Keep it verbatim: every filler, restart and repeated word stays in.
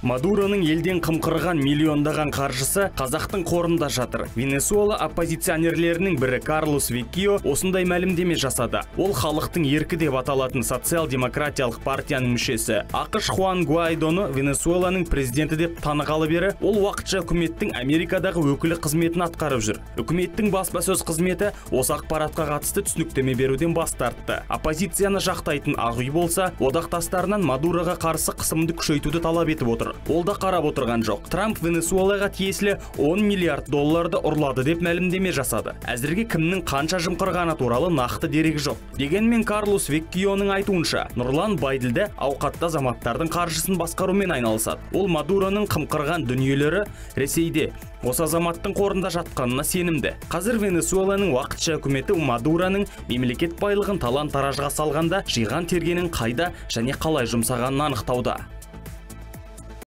Мадуроның елден қымқырған миллиондаған қаржысы қазақтың қорында жатыр. Венесуэла оппозиционерлерінің бірі Карлос Веккио осындай мәлімдеме жасады. Ол халықтың еркі деп аталатын социал-демократиялық партияның мүшесі. ақш Хуан Гуайдоны Венесуэланың президенті деп танығалы бері, ол уақытша үкіметтің Америкадағы өкілі қызметін атқарып жүр. Үкіметтің баспасөз қызметі осы ақпаратқа қатысты түсініктеме беруден бас тартты. Оппозицияны жақтайтын Ақ үй болса, одақтастарынан Мадуроға қарсы қысымды күшейтуді талап етіп отыр. Ол да қарап отырған жоқ. Трамп Венесуэлаға тиесілі он миллиард долларды ұрлады деп мәлімдеме жасады. Әзірге кімнің қанша жымқырғаны туралы нақты дерек жоқ. Дегенмен Карлос Веккионың айтуынша, Нұрлан Байділді ауқатты азаматтардың қаржысын басқарумен айналысады. Ол Мадуроның қымқырған дүниелері Ресейде осы азаматтың қорында жатқанына сенімді. Қазір Венесуэланың уақытша үкіметі Мадуроның мемлекет байлығын талан-таражға салғанда жиған тергенің қайда және қалай жұмсағанын анықтауда.